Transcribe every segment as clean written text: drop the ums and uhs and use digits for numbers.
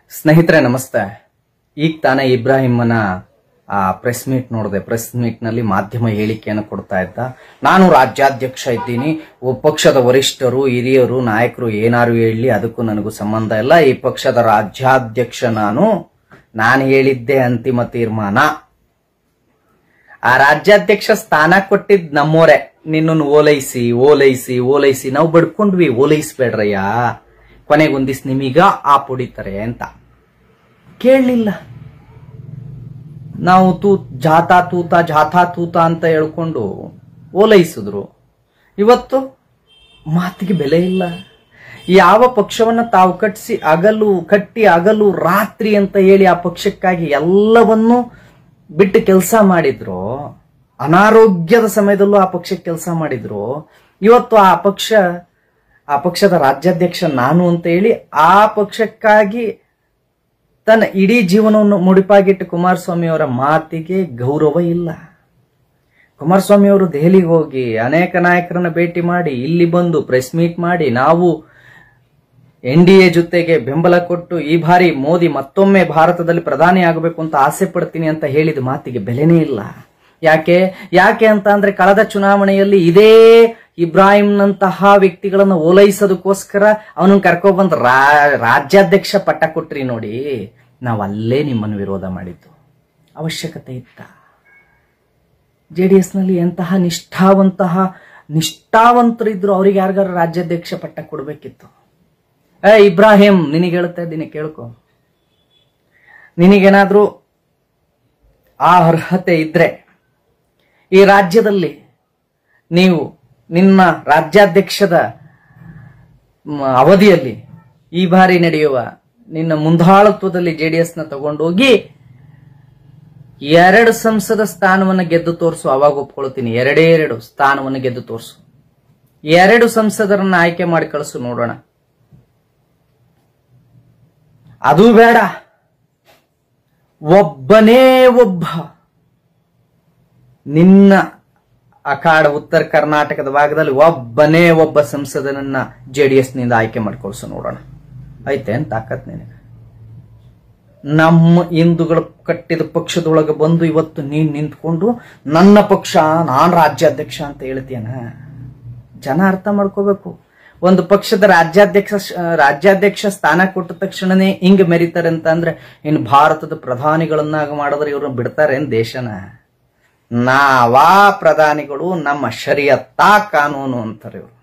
ಸ್ನೇಹಿತರೆ ನಮಸ್ತೆ. ಈಗ ತಾನೇ ಇಬ್ರಾಹಿಮನ ಪ್ರೆಸ್ ಮೀಟ್ ನೋಡಿದೆ. ಪ್ರೆಸ್ ಮೀಟ್ ನಲ್ಲಿ ಮಾಧ್ಯಮ ಹೇಳಿಕೆಯನ್ನು ಕೊಡ್ತಾ ಇದ್ದ. ನಾನು ರಾಜ್ಯಾಧ್ಯಕ್ಷ ಇದ್ದೀನಿ, ಪಕ್ಷದ ವರಿಷ್ಠರು ಹಿರಿಯರು ನಾಯಕರು ಏನಾರು ಹೇಳಲಿ ಅದಕ್ಕೂ ನನಗೂ ಸಂಬಂಧ ಇಲ್ಲ. ಈ ಪಕ್ಷದ ರಾಜ್ಯಾಧ್ಯಕ್ಷ ನಾನು ಹೇಳಿದ್ದೆ ಅಂತಿಮ ತೀರ್ಮಾನ. ಆ ರಾಜ್ಯಾಧ್ಯಕ್ಷ ಸ್ಥಾನ ಕೊಟ್ಟಿದ್ ನಮ್ಮೋರೆ. ನಿನ್ನನ್ನು ಓಲೈಸಿ ಓಲೈಸಿ ಓಲೈಸಿ ನಾವು ಬಡ್ಕೊಂಡ್ವಿ. ಓಲೈಸ್ಬೇಡ್ರಯ್ಯ, ಕೊನೆಗೊಂದಿಸ್ ನಿಮೀಗ ಆ ಪುಡಿತಾರೆ ಅಂತ ಕೇಳಲಿಲ್ಲ. ನಾವು ಜಾತಾ ತೂತ ಅಂತ ಹೇಳ್ಕೊಂಡು ಓಲೈಸಿದ್ರು. ಇವತ್ತು ಮಾತಿಗೆ ಬೆಲೆ ಇಲ್ಲ. ಯಾವ ಪಕ್ಷವನ್ನ ತಾವು ಕಟ್ಟಿ ಹಗಲು ರಾತ್ರಿ ಅಂತ ಹೇಳಿ ಆ ಪಕ್ಷಕ್ಕಾಗಿ ಎಲ್ಲವನ್ನೂ ಬಿಟ್ಟು ಕೆಲಸ ಮಾಡಿದ್ರು, ಅನಾರೋಗ್ಯದ ಸಮಯದಲ್ಲೂ ಆ ಪಕ್ಷಕ್ಕೆ ಕೆಲಸ ಮಾಡಿದ್ರು. ಇವತ್ತು ಆ ಪಕ್ಷದ ರಾಜ್ಯಾಧ್ಯಕ್ಷ ನಾನು ಅಂತ ಹೇಳಿ ಆ ಪಕ್ಷಕ್ಕಾಗಿ ತನ್ನ ಇಡೀ ಜೀವನವನ್ನು ಮುಡಿಪಾಗಿಟ್ಟು ಕುಮಾರಸ್ವಾಮಿ ಅವರ ಮಾತಿಗೆ ಗೌರವ ಇಲ್ಲ. ಕುಮಾರಸ್ವಾಮಿ ಅವರು ದೆಹಲಿಗೆ ಹೋಗಿ ಅನೇಕ ನಾಯಕರನ್ನ ಭೇಟಿ ಮಾಡಿ ಇಲ್ಲಿ ಬಂದು ಪ್ರೆಸ್ ಮೀಟ್ ಮಾಡಿ ನಾವು NDA ಜೊತೆಗೆ ಬೆಂಬಲ ಕೊಟ್ಟು ಈ ಬಾರಿ ಮೋದಿ ಮತ್ತೊಮ್ಮೆ ಭಾರತದಲ್ಲಿ ಪ್ರಧಾನಿ ಆಗಬೇಕು ಅಂತ ಆಸೆ ಪಡ್ತೀನಿ ಅಂತ ಹೇಳಿದ ಮಾತಿಗೆ ಬೆಲೆನೇ ಇಲ್ಲ. ಯಾಕೆ ಅಂತ ಅಂದ್ರೆ ಕಳೆದ ಚುನಾವಣೆಯಲ್ಲಿ ಇದೇ ಇಬ್ರಾಹಿಂನಂತಹ ವ್ಯಕ್ತಿಗಳನ್ನು ಓಲೈಸೋದಕ್ಕೋಸ್ಕರ ಅವನನ್ನು ಕರ್ಕೊಬಂದ್ ರಾಜ್ಯಾಧ್ಯಕ್ಷ ಪಟ್ಟ ಕೊಟ್ರಿ ನೋಡಿ. ನಾವು ಅಲ್ಲೇ ನಿಮ್ಮನ್ನು ವಿರೋಧ ಮಾಡಿದ್ದು. ಅವಶ್ಯಕತೆ ಇತ್ತ? JDS ನಲ್ಲಿ ಎಂತಹ ನಿಷ್ಠಾವಂತರಿದ್ರು, ಅವ್ರಿಗೆ ಯಾರಿಗಾರು ರಾಜ್ಯಾಧ್ಯಕ್ಷ ಪಟ್ಟ ಕೊಡ್ಬೇಕಿತ್ತು. ಇಬ್ರಾಹಿಂ, ನಿನಗೆ ಹೇಳ್ತಾ ಇದ್ದೀನಿ ಕೇಳ್ಕೊ. ನಿನಗೇನಾದ್ರೂ ಆ ಅರ್ಹತೆ ಇದ್ರೆ ಈ ರಾಜ್ಯದಲ್ಲಿ ನೀವು ನಿನ್ನ ರಾಜ್ಯಾಧ್ಯಕ್ಷದ ಅವಧಿಯಲ್ಲಿ ಈ ಬಾರಿ ನಡೆಯುವ ನಿನ್ನ ಮುಂದಾಳತ್ವದಲ್ಲಿ JDS ನ ತಗೊಂಡೋಗಿ 2 ಸಂಸದ ಸ್ಥಾನವನ್ನು ಗೆದ್ದು ತೋರಿಸು. ಅವಾಗ ಒಪ್ಕೊಳ್ತೀನಿ. 2 ಸ್ಥಾನವನ್ನು ಗೆದ್ದು ತೋರಿಸು. 2 ಸಂಸದರನ್ನ ಆಯ್ಕೆ ಮಾಡಿ ಕಳಿಸು ನೋಡೋಣ. ಅದು ಬೇಡ, ಒಬ್ಬನೇ ಒಬ್ಬ ನಿನ್ನ ಅಖಾಡ ಉತ್ತರ ಕರ್ನಾಟಕದ ಭಾಗದಲ್ಲಿ ಒಬ್ಬನೇ ಒಬ್ಬ ಸಂಸದನನ್ನ JDS ನಿಂದ ಆಯ್ಕೆ ಮಾಡಿಕೊಳ್ಸು ನೋಡೋಣ. ಐತೆ ಅಂತ ತಾಕತ್ ನಿನಗೆ? ನಮ್ಮ ಹಿಂದೂಗಳ ಕಟ್ಟಿದ ಪಕ್ಷದೊಳಗೆ ಬಂದು ಇವತ್ತು ನೀನ್ ನಿಂತ್ಕೊಂಡು ನನ್ನ ಪಕ್ಷ, ನಾನ್ ರಾಜ್ಯಾಧ್ಯಕ್ಷ ಅಂತ ಹೇಳ್ತೀಯನ? ಜನ ಅರ್ಥ ಮಾಡ್ಕೋಬೇಕು. ಒಂದು ಪಕ್ಷದ ರಾಜ್ಯಾಧ್ಯಕ್ಷ ಸ್ಥಾನ ಕೊಟ್ಟ ತಕ್ಷಣನೇ ಹಿಂಗ್ ಮೆರಿತಾರೆ ಅಂತ ಅಂದ್ರೆ ಇನ್ನು ಭಾರತದ ಪ್ರಧಾನಿಗಳನ್ನಾಗ ಮಾಡಿದ್ರೆ ಇವ್ರನ್ನ ಬಿಡ್ತಾರೇನ್ ದೇಶನ? ನಾವಾ ಪ್ರಧಾನಿಗಳು, ನಮ್ಮ ಶರಿಯತ್ತಾ ಕಾನೂನು ಅಂತಾರೆ ಇವರು.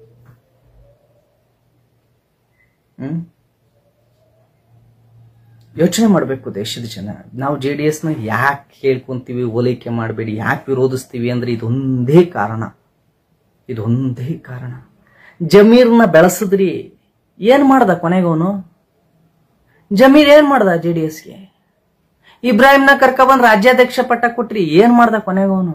ಯೋಚನೆ ಮಾಡಬೇಕು ದೇಶದ ಜನ. ನಾವು JDS ನ ಯಾಕೆ ಹೇಳ್ಕೊಂತೀವಿ ಓಲೈಕೆ ಮಾಡಬೇಡಿ, ಯಾಕೆ ವಿರೋಧಿಸ್ತೀವಿ ಅಂದ್ರೆ ಇದೊಂದೇ ಕಾರಣ. ಜಮೀರ್ನ ಬೆಳೆಸಿದ್ರಿ, ಏನ್ ಮಾಡ್ದ ಕೊನೆಗವನು? ಜಮೀರ್ ಏನ್ ಮಾಡ್ದ JDSಗೆ? ಇಬ್ರಾಹಿಂನ ಕರ್ಕೊಂಡ್ಬಂದ್ ರಾಜ್ಯಾಧ್ಯಕ್ಷ ಪಟ್ಟ ಕೊಟ್ರಿ, ಏನ್ ಮಾಡ್ದ ಕೊನೆಗವನು?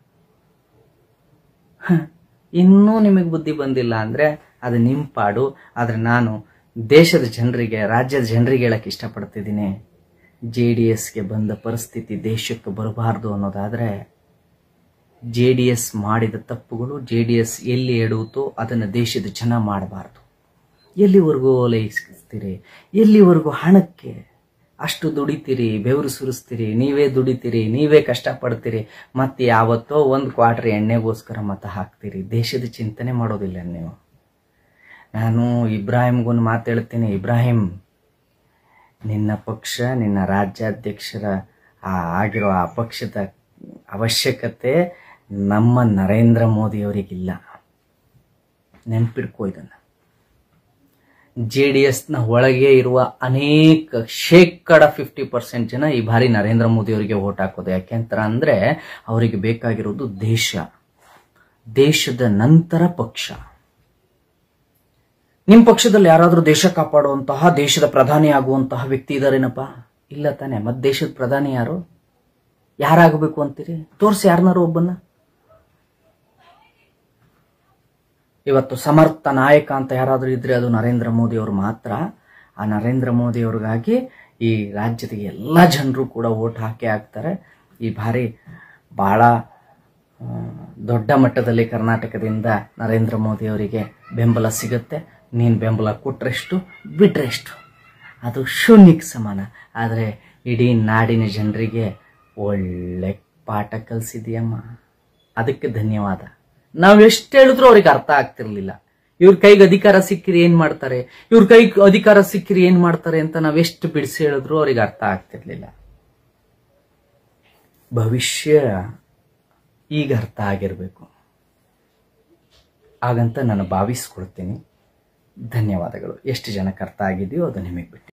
ಇನ್ನೂ ನಿಮಗ್ ಬುದ್ಧಿ ಬಂದಿಲ್ಲ ಅಂದ್ರೆ ಅದು ನಿಮ್ ಪಾಡು. ಆದ್ರೆ ನಾನು ದೇಶದ ಜನರಿಗೆ, ರಾಜ್ಯದ ಜನರಿಗೆ ಹೇಳಕ್ ಇಷ್ಟಪಡ್ತಿದ್ದೀನಿ, JDSಗೆ ಬಂದ ಪರಿಸ್ಥಿತಿ ದೇಶಕ್ಕೆ ಬರಬಾರ್ದು ಅನ್ನೋದಾದ್ರೆ JDS ಮಾಡಿದ ತಪ್ಪುಗಳು, JDS ಎಲ್ಲಿ ಎಡುತ್ತೋ ಅದನ್ನು ದೇಶದ ಜನ ಮಾಡಬಾರ್ದು. ಎಲ್ಲಿವರೆಗೂ ಓಲೈಸ್ತೀರಿ? ಎಲ್ಲಿವರೆಗೂ ಹಣಕ್ಕೆ ಅಷ್ಟು ದುಡಿತೀರಿ, ಬೆವರು ಸುರಿಸ್ತೀರಿ, ನೀವೇ ದುಡಿತೀರಿ, ನೀವೇ ಕಷ್ಟಪಡ್ತೀರಿ, ಮತ್ತೆ ಯಾವತ್ತೋ ಒಂದು ಕ್ವಾರ್ಟರ್ ಎಣ್ಣೆಗೋಸ್ಕರ ಮತ ಹಾಕ್ತೀರಿ. ದೇಶದ ಚಿಂತನೆ ಮಾಡೋದಿಲ್ಲ ನೀವು. ನಾನು ಇಬ್ರಾಹಿಂಗೊಂದು ಮಾತು ಹೇಳ್ತೀನಿ. ಇಬ್ರಾಹಿಂ, ನಿನ್ನ ಪಕ್ಷ, ನಿನ್ನ ರಾಜ್ಯಾಧ್ಯಕ್ಷರ ಆಗಿರೋ ಆ ಪಕ್ಷದ ಅವಶ್ಯಕತೆ ನಮ್ಮ ನರೇಂದ್ರ ಮೋದಿ ಅವರಿಗಿಲ್ಲ. ನೆನ್ಪಿಡ್ಕೋ ಇದನ್ನ. JDS ನ ಒಳಗೆ ಇರುವ ಅನೇಕ 50% ಜನ ಈ ಬಾರಿ ನರೇಂದ್ರ ಮೋದಿ ಅವರಿಗೆ ವೋಟ್ ಹಾಕೋದು. ಯಾಕೆಂತ ಅಂದ್ರೆ ಅವರಿಗೆ ಬೇಕಾಗಿರೋದು ದೇಶದ ನಂತರ ಪಕ್ಷ. ನಿಮ್ ಪಕ್ಷದಲ್ಲಿ ಯಾರಾದ್ರೂ ದೇಶ ಕಾಪಾಡುವಂತಹ, ದೇಶದ ಪ್ರಧಾನಿ ಆಗುವಂತಹ ವ್ಯಕ್ತಿ ಇದಾರೇನಪ್ಪ? ಇಲ್ಲ ತಾನೆ. ಮತ್ತೆ ದೇಶದ ಪ್ರಧಾನಿ ಯಾರಾಗಬೇಕು ಅಂತೀರಿ? ತೋರ್ಸಿ ಯಾರನ್ನಾರು ಒಬ್ಬನ್ನ. ಇವತ್ತು ಸಮರ್ಥ ನಾಯಕ ಅಂತ ಯಾರಾದ್ರೂ ಇದ್ರೆ ಅದು ನರೇಂದ್ರ ಮೋದಿ ಅವರು ಮಾತ್ರ. ಆ ನರೇಂದ್ರ ಮೋದಿ ಅವ್ರಿಗಾಗಿ ಈ ರಾಜ್ಯದ ಎಲ್ಲ ಜನರು ಕೂಡ ವೋಟ್ ಹಾಕ್ತಾರೆ. ಈ ಬಾರಿ ಬಹಳ ದೊಡ್ಡ ಮಟ್ಟದಲ್ಲಿ ಕರ್ನಾಟಕದಿಂದ ನರೇಂದ್ರ ಮೋದಿ ಅವರಿಗೆ ಬೆಂಬಲ ಸಿಗುತ್ತೆ. ನೀನು ಬೆಂಬಲ ಕೊಟ್ರೆಷ್ಟು ಬಿಟ್ರೆಷ್ಟು ಅದು ಶೂನ್ಯಕ್ಕೆ ಸಮಾನ. ಆದರೆ ಇಡೀ ನಾಡಿನ ಜನರಿಗೆ ಒಳ್ಳೆ ಪಾಠ ಕಲಿಸಿದೆಯಮ್ಮ, ಅದಕ್ಕೆ ಧನ್ಯವಾದ. ನಾವು ಎಷ್ಟು ಹೇಳಿದ್ರು ಅವ್ರಿಗೆ ಅರ್ಥ ಆಗ್ತಿರ್ಲಿಲ್ಲ. ಇವ್ರ ಕೈಗೆ ಅಧಿಕಾರ ಸಿಕ್ಕಿರಿ ಏನ್ ಮಾಡ್ತಾರೆ, ಇವ್ರ ಕೈಗೆ ಅಧಿಕಾರ ಸಿಕ್ಕಿರಿ ಏನ್ ಮಾಡ್ತಾರೆ ಅಂತ ನಾವೆಷ್ಟು ಬಿಡಿಸಿ ಹೇಳಿದ್ರು ಅವ್ರಿಗೆ ಅರ್ಥ ಆಗ್ತಿರ್ಲಿಲ್ಲ. ಭವಿಷ್ಯ ಈಗ ಅರ್ಥ ಆಗಿರ್ಬೇಕು, ಹಾಗಂತ ನಾನು ಭಾವಿಸ್ಕೊಳ್ತೀನಿ. ಧನ್ಯವಾದಗಳು. ಎಷ್ಟು ಜನಕ್ಕೆ ಅರ್ಥ ಆಗಿದೆಯೋ ಅದು ನಿಮಗೆ ಬಿಟ್ಟು.